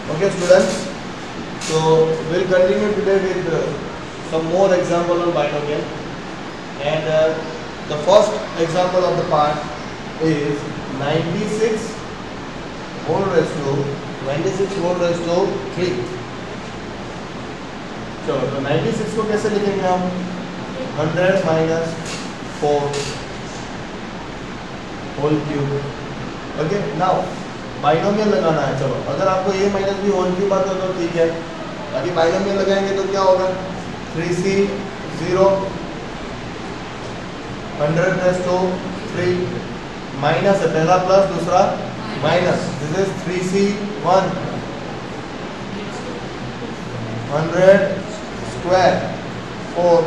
Okay, students. So we'll continue today with some more example on binomial, and the first example of the part is 96 whole raised to 3. चलो तो 96 को कैसे लिखेंगे हम? 100 minus 4 whole cube. Okay, now binomial लगाना है. चलो अगर आपको a minus B whole cube आता तो ठीक है, बाकी बाइनोमियल लगाएंगे तो क्या होगा? 3c 0 100 रेज़ टू 3 माइनस है, पहला प्लस दूसरा minus. This is 3c 1 100 square 4.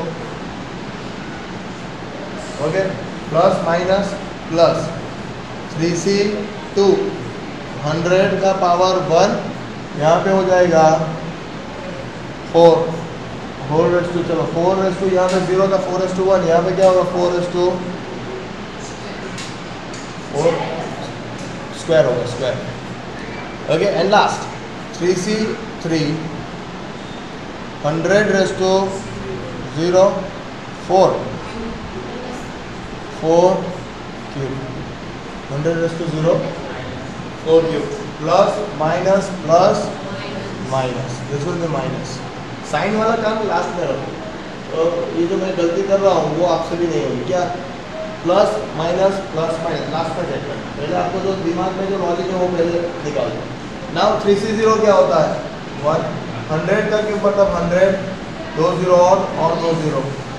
Okay, plus minus plus 3c 2 100 का पावर 1 यहाँ पे हो जाएगा 4 होल रेज़ टू. चलो 4 रेज़ टू यहाँ पे 0 था, 4 रेज़ टू 1 यहाँ पे क्या होगा? 4 रेज़ टू 4 स्क्वायर होगा, square. Okay, and last 3c 3 100 raise to 0 4 cube 100 raise to 0 4 cube plus minus this will be minus. Sign वाला काम लास्ट में रखो. तो ये जो मैं गलती कर रहा हूँ वो आपसे भी नहीं होगी. क्या? प्लस माइनस लास्ट में चेक करना. पहले आपको जो दिमाग में जो लॉजिक है वो पहले निकालो. नाउ 3c0 क्या होता है? 1. 100 का क्यूब मतलब 100 2 0 और 2 0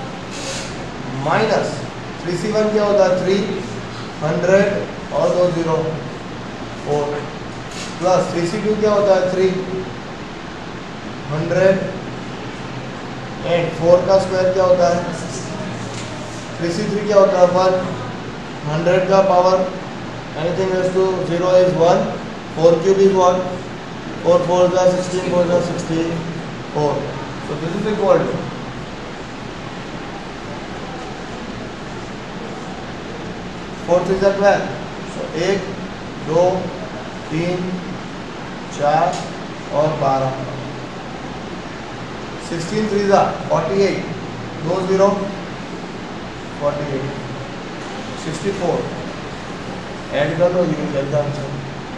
माइनस 3c1 क्या होता है? 3 100 और 2 0 4 प्लस 3c2 क्या होता है? 3 100 एंड 4 का स्क्वायर क्या होता है? 3c3 क्या होता है? 1 100 का power anything raise to 0 is 1 4 cube is 1 4 4 is 16 4 is 64. So this is equal to 4 3 is 12. So 1 2 3 4 और 12 16 3 is 48 2 0 48 64. ऐड कर लो, यू गेट द आंसर.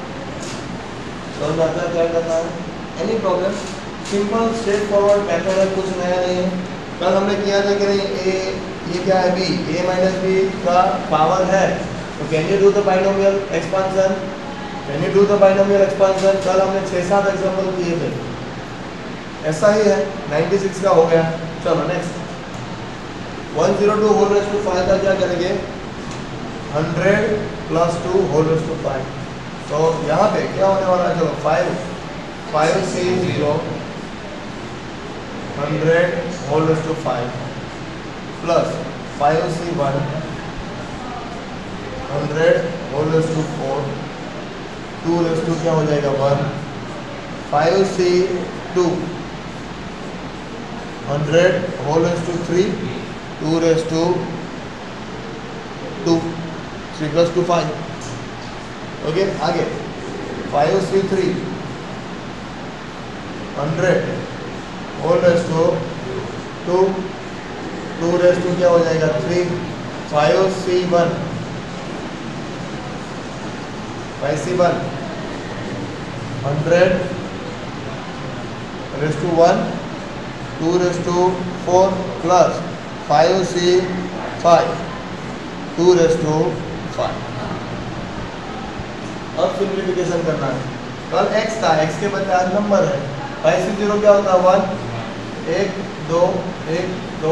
समझ आता है क्या करना है? Any problem? Simple straightforward method है, कुछ नया नहीं है. कल हमने किया था कि नहीं ए ये क्या है? बी a माइनस बी का पावर है. तो can you do the binomial expansion? Can you do the binomial expansion? कल हमने 6-7 एग्जांपल किए थे. ऐसा ही है. 96 का हो गया. चलो नेक्स्ट 102 होल रेज़ टू 5 का क्या करेंगे? 100 प्लस 2 होल रेज़ टू 5. तो यहाँ पे क्या होने वाला है? चलो 5c 0 100 whole raise to 5 plus 5c 1 100 whole raise to 4 2 raise to क्या हो जाएगा? 1 5c 2 100 whole raise to 3 2 raise to 2 3 plus 2 5. Okay, आगे 5c 3 100 whole raise to 2 2 raise to क्या हो जाएगा? 3 5c 1 100 raise to 1 2 raise to 4 plus 5c 5 2 raise to 5. अब simplification करना है. कल x था, x के बदले आज नंबर है. 5c0 क्या होता है? 1 1 2 1 2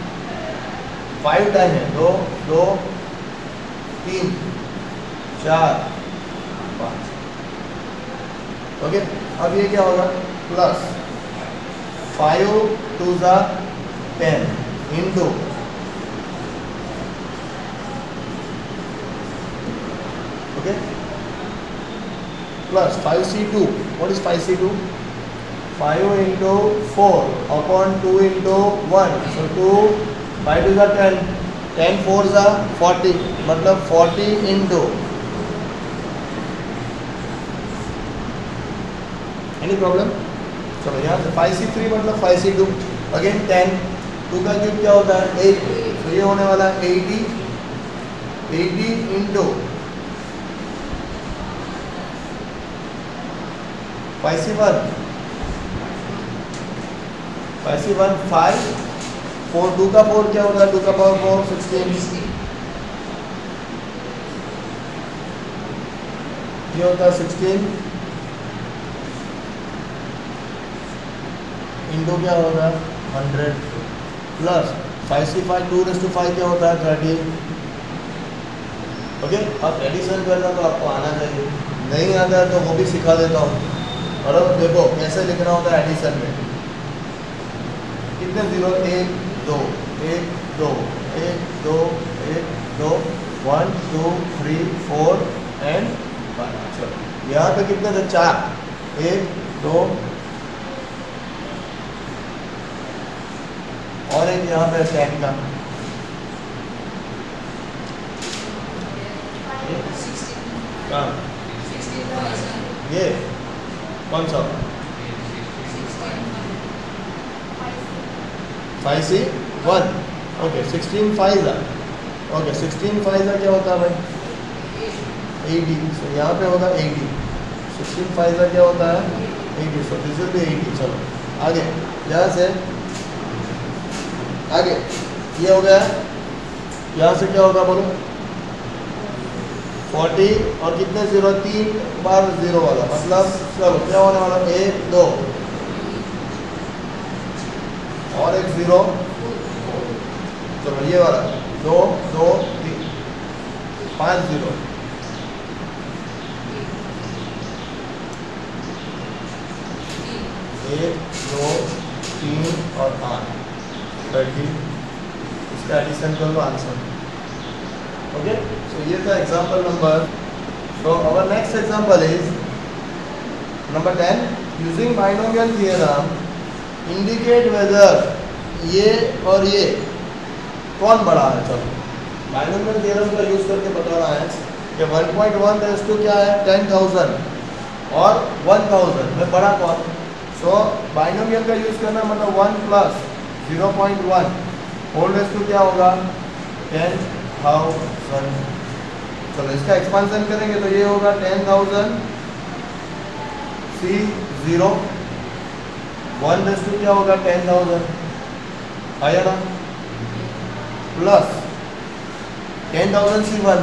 5 टाइम है 2 2 3 4 5. ओके, अब ये क्या होगा? Plus 5 2 10 into okay plus 5c2. What is 5c2? 5 into 4 upon 2 into 1. So 2 5 is 10 10 4 is 40 मतलब 40 एनी प्रॉब्लम? चलो यहाँ से 5c3 मतलब 5c2 अगेन 10, 2 का क्यूब क्या होता है 8, तो ये होने वाला है 80 इंटू 5c1 5, 4, 2 का 4 क्या होता है 2 का पावर 4 16, ये होता है 16 इंटू क्या होगा 100 प्लस 5c5 2/5 क्या होता है 30। ओके, अब एडिशन करना तो आपको आना चाहिए, नहीं आता है तो वो भी सिखा देता हूँ। और अब देखो कैसे लिखना होता है एडिशन में, कितने जीरो 1 2 1 2 1 2 1 2 1 2 3 4 एंड 1। चलो यहाँ पे कितने थे 4, 1 2 और एक यहाँ पे 10 का ये कौन सा 5c1 ओके 16 5 ओके 16 5 क्या होता है भाई 80, सो यहाँ पे होगा 80, 16 5 क्या होता है 80, सो दिस विल बी 80। चलो आगे, यहाँ से आगे ये हो गया, यहाँ से क्या होगा बोलो 40 और कितने जीरो 3 बार 0 वाला मतलब चलो क्या होने वाला 1 2 और एक 0, चलो ये वाला 2 2 3 5 0 1 2 3 और 8 30, इसका एडिशन कर लो आंसर। ओके, सो ये था example number. So our next example is number 10, using binomial theorem indicate whether ये और ये कौन बड़ा है। चलो बाइनोमियल थ्योरम का यूज करके बताना है कि 1.1 रेज़ टू क्या है 10,000 और 1000 में बड़ा कौन। सो बाइनोमियल का यूज करना मतलब 1 प्लस 0.1 होल रेज़ टू क्या होगा 10,000। चलो इसका एक्सपेंशन करेंगे तो ये होगा 10,000 C0 1 रेज़ टू क्या होगा 10,000 आया ना, प्लस 10,000 C1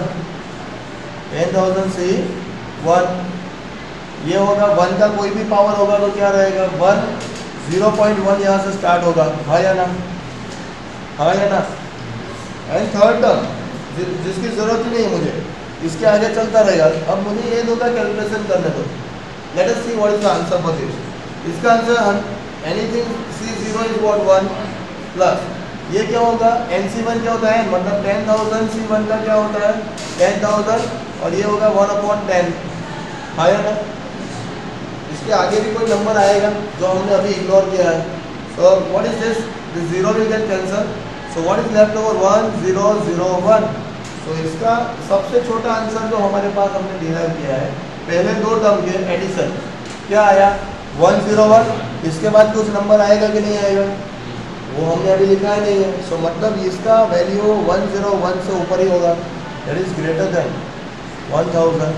10,000 C1 ये होगा 1 का कोई भी पावर होगा तो क्या रहेगा 1 0.1 यहाँ से स्टार्ट होगा, हाँ या ना, हाँ या ना। एंड थर्ड टर्म जिसकी जरूरत ही नहीं है मुझे, इसके आगे चलता रहेगा। अब मुझे ये दो का कैलकुलेशन करने दो, let us see what is the answer for this. इसका answer anything C0 is what 1 प्लस ये क्या होगा NC1 क्या होता है मतलब 10,000 C1 का क्या होता है 10,000 और ये होगा 1/10, हाँ या ना। इसके आगे भी कोई नंबर आएगा जो हमने अभी इग्नोर किया है। So what is this 0 will get cancel, so what is left over 1 0 0 1। तो इसका सबसे छोटा आंसर जो हमारे पास हमने डिराइव किया है पहले दो टर्म के एडिशन क्या आया 101, इसके बाद कुछ नंबर आएगा कि नहीं आएगा वो हमने अभी लिखा ही नहीं है। सो मतलब इसका वैल्यू 101 से ऊपर ही होगा, that is greater than 1000।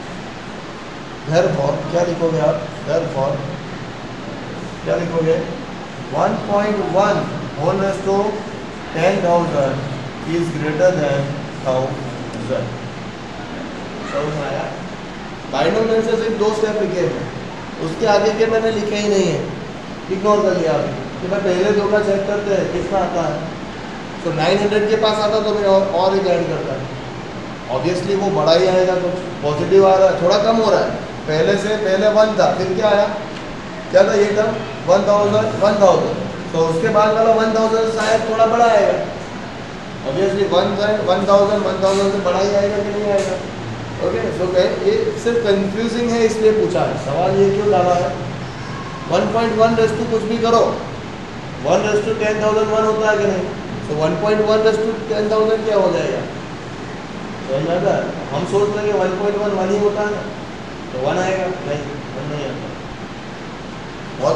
Therefore क्या लिखोगे आप, therefore क्या लिखोगे 1.1 whole raise to 10,000 is greater than 1000। समझ में आया। बाइनोमियल से सिर्फ 2 स्टेप लिखे हैं, उसके आगे के मैंने लिखे ही नहीं है, इग्नोर कर लिया अभी कि मैं पहले 2 का चेक करते हैं कितना आता है। तो 900 के पास आता तो मैं और एक ऐड करता है, ऑब्वियसली वो बड़ा ही आएगा, कुछ पॉजिटिव आ रहा है, थोड़ा कम हो रहा है पहले से। पहले 1 था, फिर क्या आया, क्या था, ये था 1000 तो उसके बाद वाला 1000 शायद थोड़ा बड़ा आएगा, ऑब्वियसली 1000 से बड़ा ही आएगा कि नहीं आएगा। ओके, सो ये सिर्फ कंफ्यूजिंग है इसलिए पूछा है, सवाल ये क्यों डाला है। 1.1 रेज़ टू कुछ भी करो 1 रेज़ टू 10,000 1 होता है कि नहीं, तो 1.1 रेज़ टू 10,000 क्या हो जाएगा, समझ में आता है। हम सोच रहे हैं 1.1 1 ही होता है ना, तो 1 आएगा, नहीं 1 नहीं आता।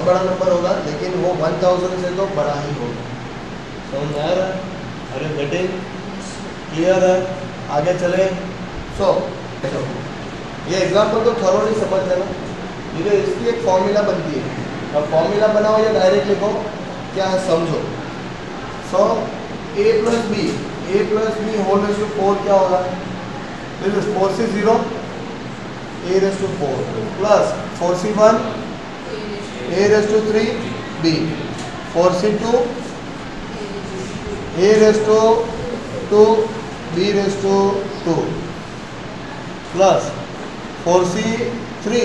बड़ा नंबर होगा, लेकिन वो 1000 से तो बड़ा ही होगा। समझ में आ रहा है? अरे गेटिंग क्लियर है? आगे चले। सो ये एग्जाम्पल तो थोरोली समझ लेना। ये इसकी एक फॉर्मूला बनती है, और फॉर्मूला बनाओ या डायरेक्ट लिखो, क्या है समझो। So a plus B whole raise to 4 क्या होगा? This is 4c0 a raise to 4 plus 4c1 a raise to 3 b 4c2 a raise to 2 b raise to 2 plus 4c3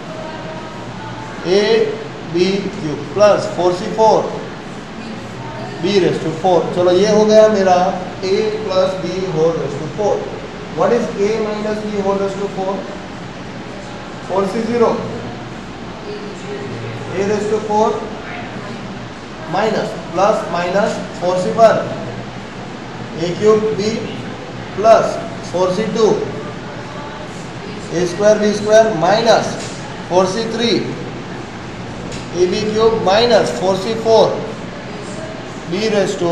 a b cube plus 4c4 b raise to 4। चलो ये हो गया मेरा a plus b whole raise to 4। What is a minus b whole raise to 4? 4c0 a raise to 4 minus plus minus 4c1 a cube b plus 4c2 a square b square minus 4c3 a b cube minus 4c4 b raise to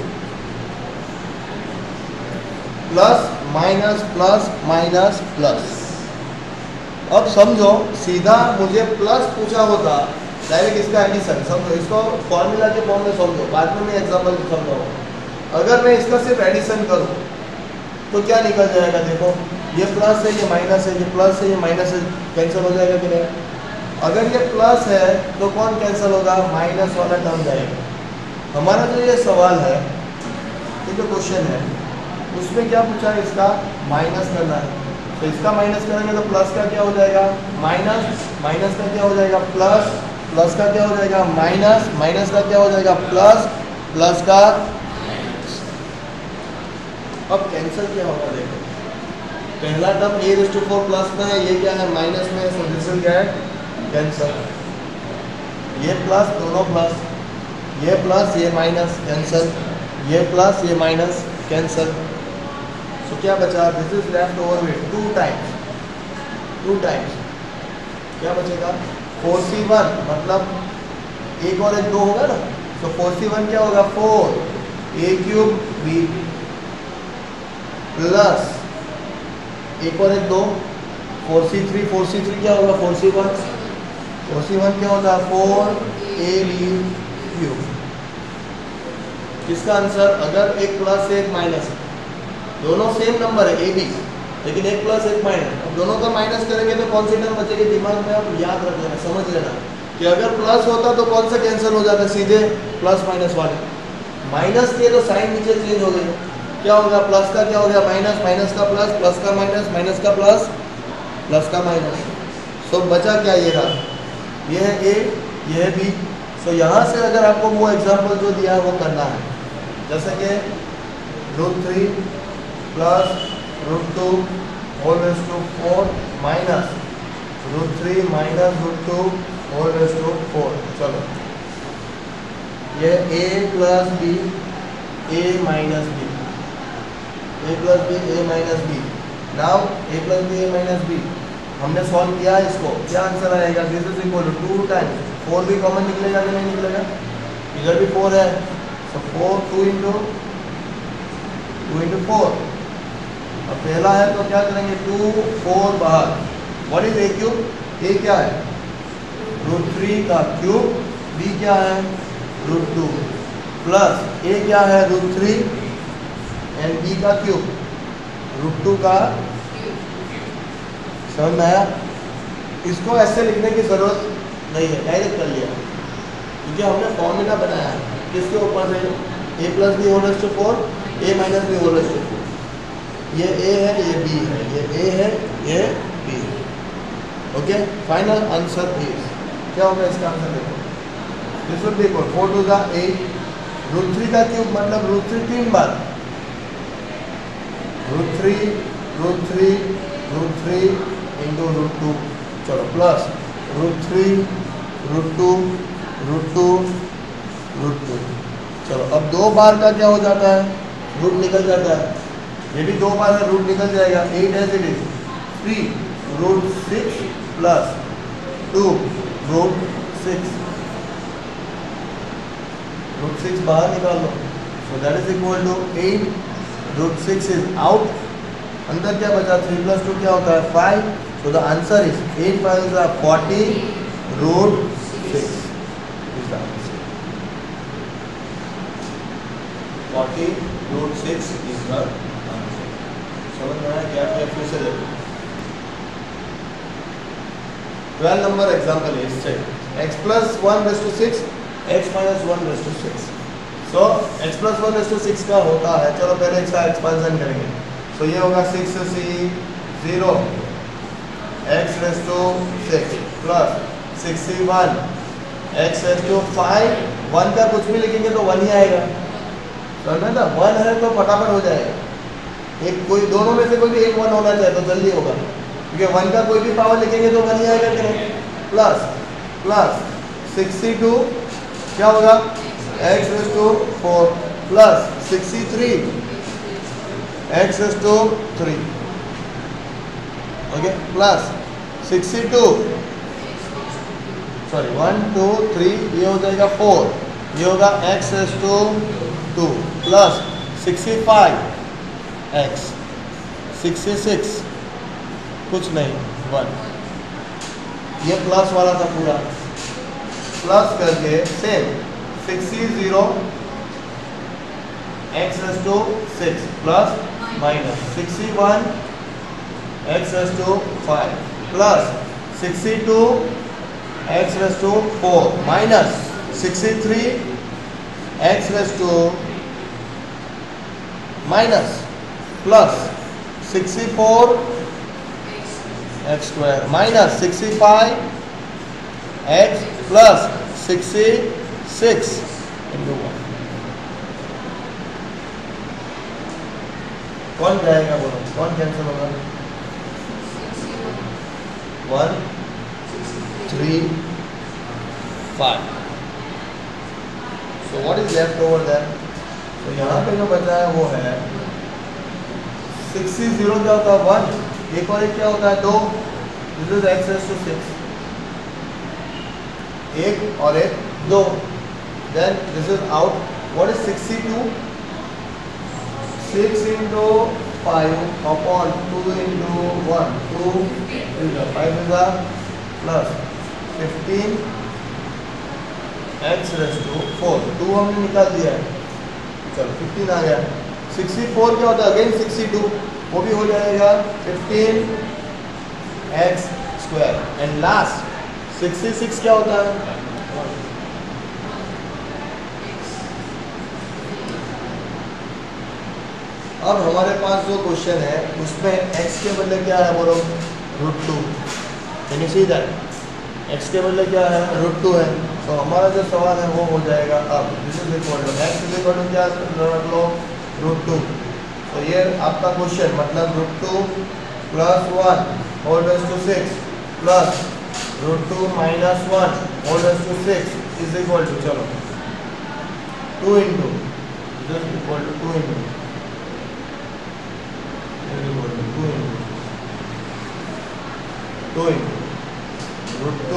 plus minus plus minus plus. अब समझो, सीधा मुझे plus पूछा होता, direct इसका addition समझो, इसको formula के फॉर्म में समझो, बाद में मैं एग्जांपल समझाऊंगा। अगर मैं इसका सिर्फ एडिशन करूं तो क्या निकल जाएगा? देखो, ये प्लस है, ये माइनस है, ये प्लस है, ये माइनस है, कैंसिल हो जाएगा कि नहीं? अगर ये प्लस है तो कौन कैंसिल होगा? माइनस वाला टर्म जाएगा। हमारा जो ये सवाल है, ये जो क्वेश्चन है, उसमें क्या पूछा है? इसका माइनस करना है। तो इसका माइनस करेंगे तो प्लस का क्या हो जाएगा? माइनस, माइनस का क्या हो जाएगा? प्लस, प्लस का क्या हो जाएगा? माइनस, माइनस का क्या हो जाएगा? प्लस, प्लस का। अब कैंसिल क्या होगा? देखो, पहला term a raise to 4 plus में है, ये क्या है? माइनस में है, so this will get cancel. ये प्लस, दोनों प्लस, ये प्लस ये माइनस कैंसिल, ये प्लस ये माइनस कैंसिल। सो क्या बचा? This is left over with 2 times क्या बचेगा? 4c1 मतलब एक और एक 2 होगा ना, तो 4c1 क्या होगा? 4 a क्यूब b प्लस एक और एक 2 4c3 क्या होगा? 4c1 क्या होगा? 4ab cube. इसका आंसर, अगर एक प्लस एक माइनस है, दोनों सेम नंबर है ab, लेकिन एक प्लस एक माइनस, अब दोनों का माइनस करेंगे तो कौन सी टर्म बचेगी? दिमाग में आप याद रख लेना, समझ लेना कि अगर प्लस होता तो कौन सा कैंसिल हो जाता? सीधे प्लस माइनस वाले। माइनस के तो साइन नीचे चेंज हो गई, क्या होगा? प्लस का क्या हो गया? माइनस, माइनस का प्लस, प्लस का माइनस, माइनस का प्लस, प्लस का माइनस। सो बचा क्या? ये रहा, ये है a, ये है b। सो यहाँ से अगर आपको वो एग्जाम्पल जो दिया है वो करना है, जैसे कि √3 plus √2 whole raise to 4 minus √3 minus √2 whole raise to 4। चलो, ये a plus b, a minus b, a plus b, a minus b। Now a plus b, a minus b हमने सॉल्व किया है इसको, क्या आंसर आएगा? This is equal to 2 times 4 भी common निकलेगा कि नहीं निकलेगा? इधर भी 4 है, तो 4 2 इंटू 4। अब पहला है तो क्या करेंगे? 2 4 बाहर। What is a cube? a क्या है? √3 का क्यूब, b क्या है? √2 प्लस a क्या है? √3 एंड b का क्यूब √2 का। समझ में आया? इसको ऐसे लिखने की जरूरत नहीं है, डायरेक्ट कर लिया, क्योंकि हमने फॉर्मूला बनाया है किसके ऊपर से? a plus B whole raise to 4, a minus B whole raise to 4। ये a है, ये b है, ये a है, ये b है। ओके, फाइनल आंसर इज क्या होगा? इसका आंसर देखो, दिस विल बी इक्वल 4 2 8, √3 का क्यूब मतलब √3 3 बार, √3 इंटू √2। चलो, प्लस √3 √2 चलो, अब 2 बार का क्या हो जाता है? रूट निकल जाता है। ये भी 2 बार है, रूट निकल जाएगा। 8 एज इट इज 3 √6 प्लस 2 √6 √6 बाहर निकाल लो, so that is equal to 8 √6 is out, अंदर क्या बचा 3 + 2 क्या होता है 5, so the answer is 8 × 5 is 40 √6 is the answer, 40 √6 is the answer. समझ में आया क्या? फिर से देखो 12 number example is check x + 1/6 x - 1/6, so x + 1/6 का होता है, चलो पहले इसका एक्सपेंशन करेंगे, सो ये होगा 6c 0 x raised to 6 plus 6c1 x raised to 5, 1 का कुछ भी लिखेंगे तो 1 ही आएगा, समझ में ना? 1 है तो फटाफट हो जाएगा, एक कोई दोनों में से कोई भी एक 1 होना चाहिए तो जल्दी होगा, क्योंकि 1 का कोई भी पावर लिखेंगे तो 1 ही आएगा कि नहीं, प्लस 62 क्या होगा x raised to 4 plus 63 x raised to 3, okay, plus 62 sorry 1 2 3 ये हो जाएगा 4, ये होगा x raised to 2 plus 65 x 66 कुछ नहीं 1, ये प्लस वाला था पूरा, प्लस करके same 60 x raised to 6 plus minus 61 x raised to 5 plus 62 x raised to 4 minus 63 x raised to minus plus 64 x square minus 65 x plus 66 into 1, कौन जाएगा बोलो, कौन कैंसिल होगा? 1 3 5, so what is left over there? तो यहाँ पे जो बचा है वो है 60 0 क्या होता है 1, एक और एक क्या होता है 2, this is x raised to 6, एक और एक 2, then this is out, what is 62 6 into 5 upon 2 into 1 2 into 5 is a plus 15 x raised to 4, 2 हमने निकाल दिया है, चलो 15 आ गया, 64 क्या होता है अगेन 62, वो भी हो जाएगा 15 x स्क्वायर, एंड लास्ट 66 क्या होता है अब हमारे पास जो क्वेश्चन है उसमें x के बदले क्या है बोलो √2, can you see that, x के बदले क्या है √2 है, तो हमारा जो सवाल है वो हो जाएगा अब this is equal to x is equal to क्या रख लो √2, तो ये आपका क्वेश्चन मतलब √2 plus 1 whole raise to 6 plus √2 minus 1 whole raise to 6 is equal to चलो 2 into this is equal to 2 into 2 into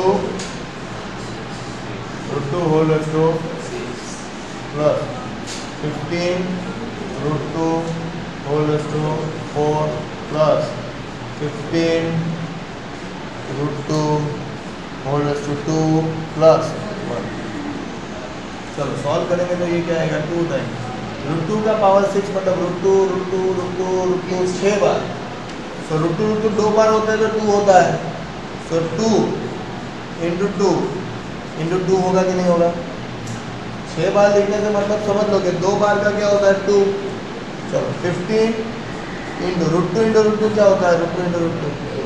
√2 whole raised to plus 15 √2 whole raised to 4 plus 15 √2 whole raised to 2 plus 1, चलो solve करेंगे तो ये क्या आएगा 2 times √2 का power 6 मतलब √2 6 बार, सो √2 2 बार होता है तो 2 होता है, सो 2 into 2 होगा कि नहीं होगा, 6 बार लिखने से मतलब समझ लो कि 2 बार का क्या होता है 2, चलो 15 into √2 क्या होता है √2 into √2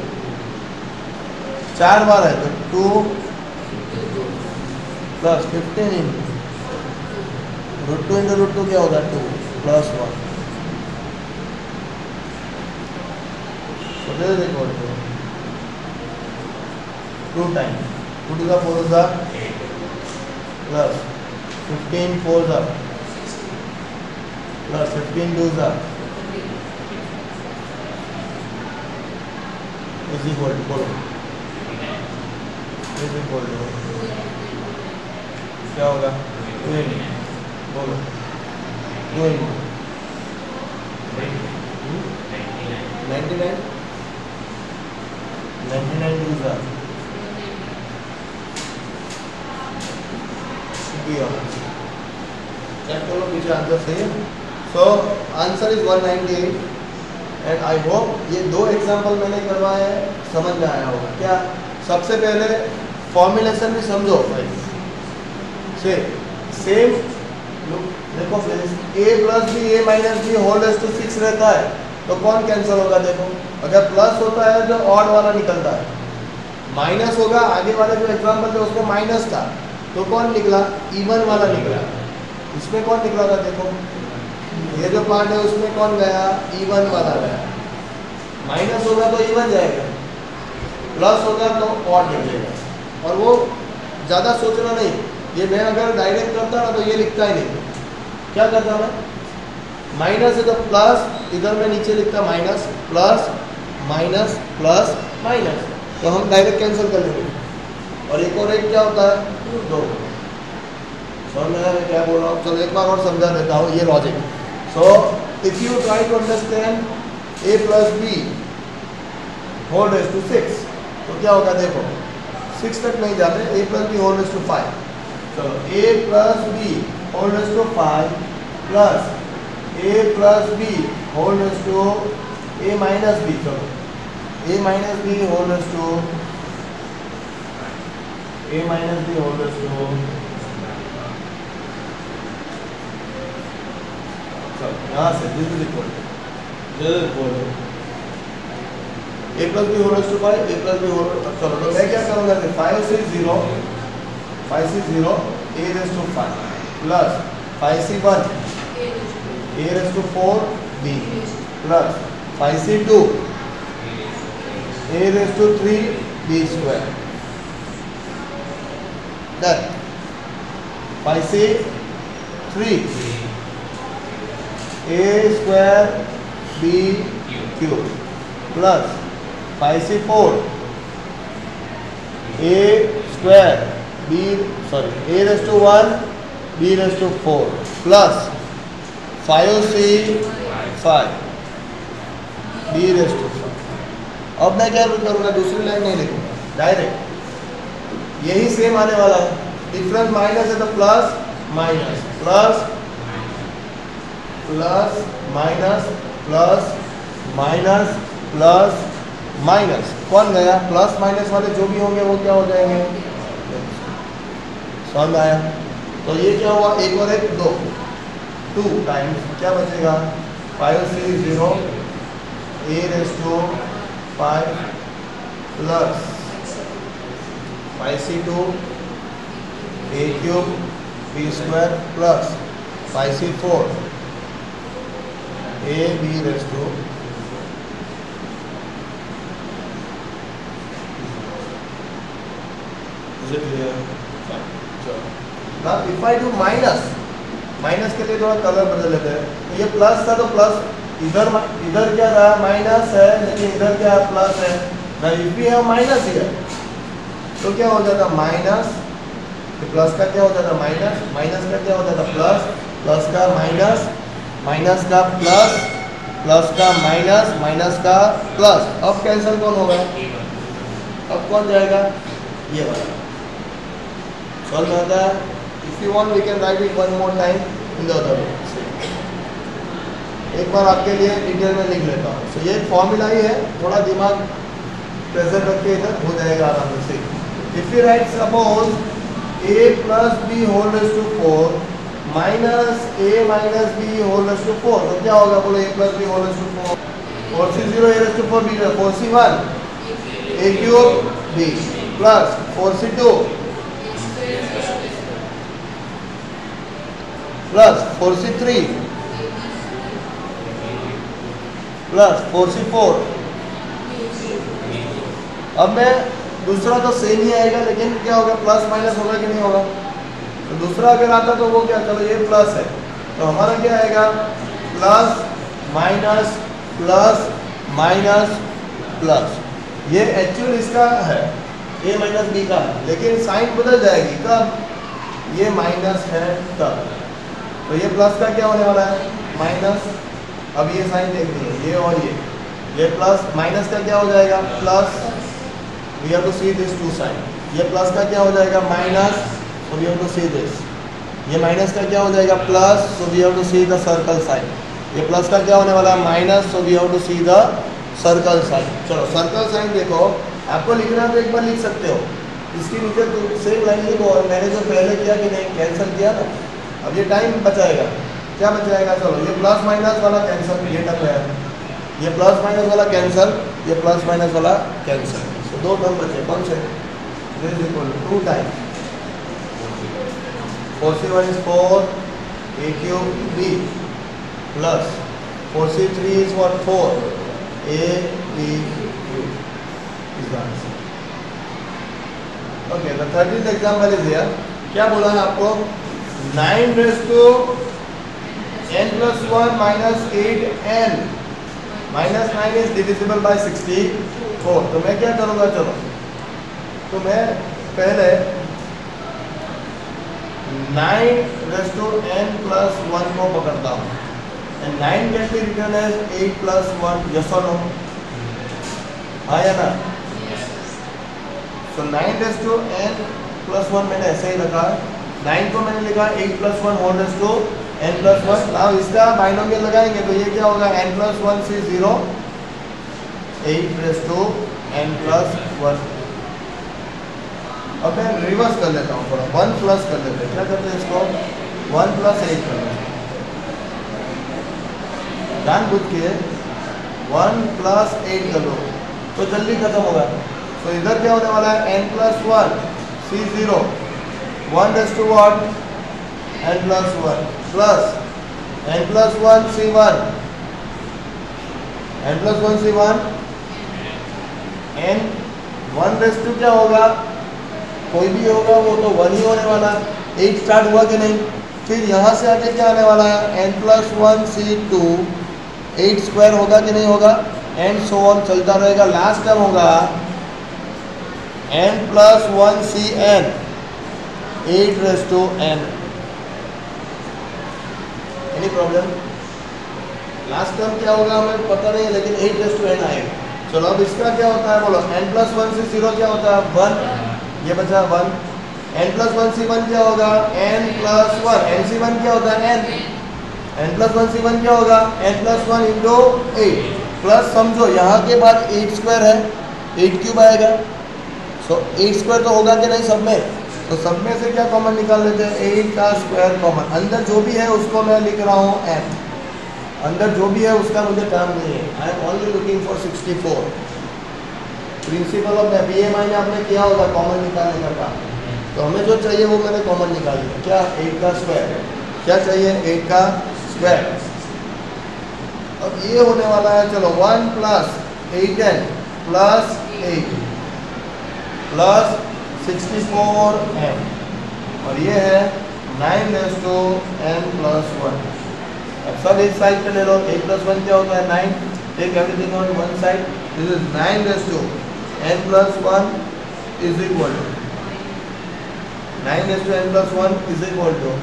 4 बार है तो 2 प्लस 15 into √2 into √2 क्या होगा 2 plus 1, so this is equal to 2 times 2 to the 4 is the plus 15 4 is the plus 15 2 is the is equal to बोलो is equal to क्या होगा 20 बोलो 2 into 99 दूसरा चेक करो पीछे आंसर सही है. So answer is 198 and I hope ये दो एग्जांपल मैंने करवाए हैं समझ में आया होगा. क्या सबसे पहले फॉर्मुलेशन भी समझो भाई. सेम देखो a plus B a minus B whole raise to 6 रहता है तो कौन कैंसिल होगा. देखो अगर प्लस होता है तो ऑड वाला निकलता है, माइनस होगा आगे वाले जो एग्जांपल थे उसमें माइनस था तो कौन निकला, इवन वाला निकला. इसमें कौन निकला था, देखो ये जो पार्ट है उसमें कौन गया, इवन वाला गया. माइनस होगा तो इवन जाएगा, प्लस होगा तो ऑड निकलेगा. और वो ज़्यादा सोचना नहीं, ये मैं अगर डायरेक्ट करता ना तो ये लिखता ही नहीं. क्या करता मैं, माइनस है तो प्लस, इधर मैं नीचे लिखता minus plus minus plus minus, तो हम डायरेक्ट कैंसिल कर लेंगे. और एक और एक क्या होता है, 2. समझ में आया मैं क्या बोल रहा हूँ. चलो एक बार और समझा देता हूँ ये logic. So if you try to understand a plus B whole raise to 6 तो क्या होगा, देखो 6 तक नहीं जाते, a plus B whole raise to 5. चलो a plus B whole raise to 5 plus a plus B whole raise to a minus B. चलो a minus B whole raise to a minus B whole raise to, यहाँ से this is equal a plus B whole raise to 5 a plus B whole. चलो तो मैं क्या करूँगा, 5 से 0 a raise to 5 plus 5 से 1 a raise to 4 b plus 5 से 2 a raise to 3 b square. Done. 5 से 3 a square b cube plus 5 से 4 a square b a raise to 1 b raise to 4 plus 5 से 5 b रेज़ टू 5. अब मैं क्या करूँगा, दूसरी लाइन नहीं लिखूँगा, डायरेक्ट यही सेम आने वाला है. डिफरेंस माइनस है तो plus minus plus plus minus plus minus plus minus. कौन गया, प्लस माइनस वाले जो भी होंगे वो क्या हो जाएंगे. समझ में आया. तो ये क्या हुआ, एक और एक 2 टाइम्स क्या बचेगा, 5 से 0 a रेज़ टू 5 प्लस 5 से 2 a cube b square plus 5 से 4 a b raise to. Is it clear? Fine. Sure. Now if I do minus के लिए थोड़ा कलर बदल लेते हैं. तो ये प्लस था तो प्लस इधर क्या रहा, माइनस है लेकिन इधर क्या प्लस है. Now if we have minus here तो क्या हो जाता, माइनस प्लस का क्या हो जाता, माइनस माइनस का क्या हो जाता, प्लस प्लस का माइनस माइनस का प्लस प्लस का माइनस माइनस का प्लस. अब कैंसिल कौन होगा, अब कौन जाएगा, ये वाला. सॉल्व में आता है. If you want we can write it one more time in the other way. एक बार आपके लिए डिटेल में लिख लेता हूँ. सो ये फॉर्मूला ही है, थोड़ा दिमाग प्रेजेंट रख के इधर हो जाएगा आराम से. If you write suppose a plus B whole raise to 4 minus a minus b whole raise to 4 तो क्या होगा, बोलो a plus b whole raise to 4 4 से 0 a रेज़ टू 4 b 4 से 1 a क्यूब b प्लस 4 से 2 plus 4 से 3 plus 4 से 4. अब मैं दूसरा तो सेम ही आएगा लेकिन क्या होगा, प्लस माइनस होगा कि नहीं होगा. तो दूसरा अगर आता तो वो क्या, चलो ये प्लस है तो हमारा क्या आएगा, plus minus plus minus plus. ये एक्चुअल इसका है a माइनस बी का, लेकिन साइन बदल जाएगी. कब, ये माइनस है तब. तो ये प्लस का क्या होने वाला है माइनस, अब ये साइन देखनी है ये और ये प्लस माइनस का क्या हो जाएगा plus, we have to see this two sign, ये प्लस का क्या हो जाएगा minus, so we have to see this, ये माइनस का क्या हो जाएगा plus, so we have to see the circle sign, ये प्लस का क्या होने वाला है minus, so we have to see the circle sign. चलो सर्कल साइन देखो, आपको लिखना तो एक बार लिख सकते हो, इसके नीचे तो सेम लाइन लिखो, और मैंने जो पहले किया कि नहीं कैंसिल किया ना, अब ये टाइम बचाएगा, क्या बचाएगा, चलो ये प्लस माइनस वाला कैंसिल, ये टर्म है, ये प्लस माइनस वाला कैंसिल, ये प्लस माइनस वाला कैंसिल, तो दो टर्म बचे कौन से, this is equal to 2 time 4c1 is 4 a cube b plus 4c3 is what 4 a b cube is the answer. Okay, the 13th example is here. क्या बोला है आपको 9 raised to n plus 1 minus 8n minus 9 is divisible by 64. तो मैं क्या करूँगा, चलो तो मैं पहले 9 raised to n plus 1 को पकड़ता हूँ, and 9 can be written as 8 plus 1, yes or no, हाँ या ना, so 9 raised to n plus 1 मैंने ऐसे ही रखा, 9 को मैंने लिखा 8 plus 1 whole raised to n plus 1, now इसका बाइनोमियल लगाएंगे तो ये क्या होगा n plus 1 से 0, 8 raised to n plus 1, अब मैं रिवर्स कर लेता हूँ थोड़ा, 1 प्लस कर लेते हैं, क्या करते हैं इसको 1 plus 8 कर लेते हैं, जानबूझ के 1 plus 8 कर लो तो जल्दी खत्म होगा, तो इधर क्या होने वाला है n plus 1 c0 1 raised to what n plus 1 plus n plus 1 c1 n plus 1 c1 n 1 raised to क्या होगा, कोई भी होगा वो तो 1 ही होने वाला, 8 स्टार्ट हुआ कि नहीं, फिर यहाँ से आगे क्या आने वाला है n plus 1 c2 8 स्क्वायर होगा कि नहीं होगा, एंड सो ऑन चलता रहेगा, लास्ट टर्म होगा n plus 1 cn 8 raised to n, any problem, last term क्या होगा हमें पता नहीं है लेकिन 8 raised to n आएगा। चलो अब इसका क्या होता है बोलो, n plus 1 से 0 क्या होता है 1, ये बचा 1, n plus 1 c1 क्या होगा n plus 1, n c1 क्या होता है n plus 1 c1 क्या होगा n plus 1 into 8 प्लस, समझो यहाँ के बाद 8 स्क्वायर है 8 क्यूब आएगा, सो 8 स्क्वायर तो होगा कि नहीं सब में, तो सब में से क्या कॉमन निकाल लेते हैं 8 का स्क्वायर कॉमन, अंदर जो भी है उसको मैं लिख रहा हूँ n, अंदर जो भी है उसका मुझे काम नहीं है, I am only looking for 64, principle of BMI में आपने किया होगा कॉमन निकालने का काम, तो हमें जो चाहिए वो मैंने कॉमन निकाल लिया, क्या 8 का स्क्वायर, क्या चाहिए 8 का स्क्वायर, अब ये होने वाला है चलो 1 plus 8n plus 8 plus 64n, और ये है 9 raised to n plus 1, अब सब इस साइड पे ले लो, 8 plus 1 क्या होता है 9, take everything on one side, this is 9 raised to n plus 1 is equal to 9 raised to n plus 1 is equal to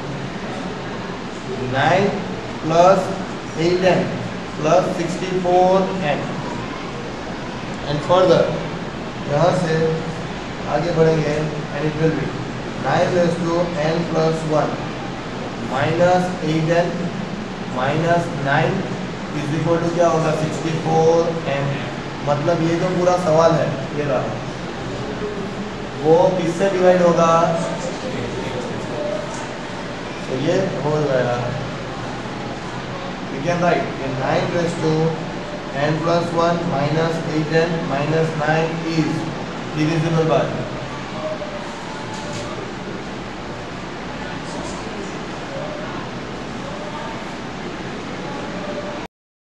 9 plus 8n plus 64n, and further यहाँ से आगे बढ़ेंगे and it will be 9 raised to n plus 1 minus 8n minus 9 is equal to क्या होगा 64n, मतलब ये जो पूरा सवाल है ये रहा, वो किससे डिवाइड होगा, तो ये हो जाएगा, we can write 9 raised to n plus 1 minus 8n minus 9 is divisible by